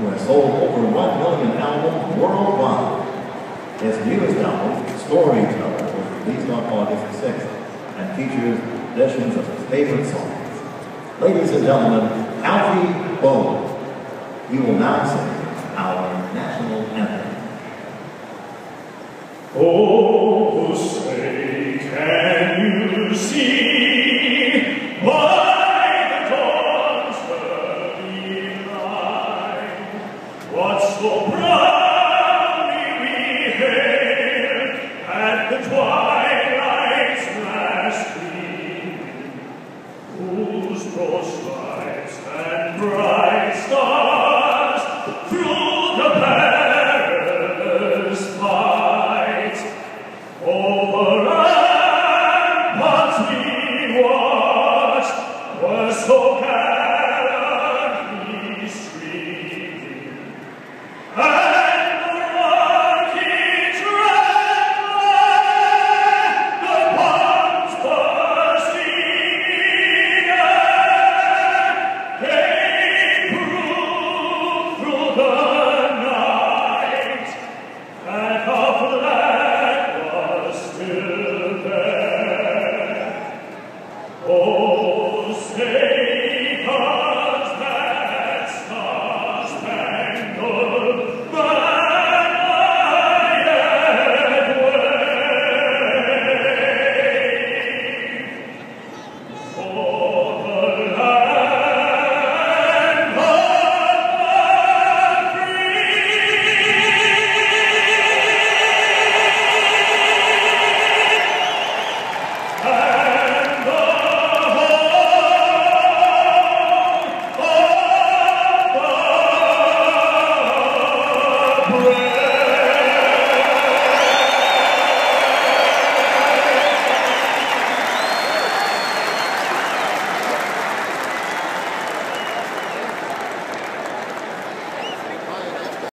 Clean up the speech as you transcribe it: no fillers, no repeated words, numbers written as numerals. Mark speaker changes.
Speaker 1: who has sold over 1 million albums worldwide. His newest album, Storyteller, was released on August 6th and features editions of his favorite songs. Ladies and gentlemen, Alfie Bowen. He will now sing our national anthem.
Speaker 2: Oh, say, can you see by the dawn's early light what's so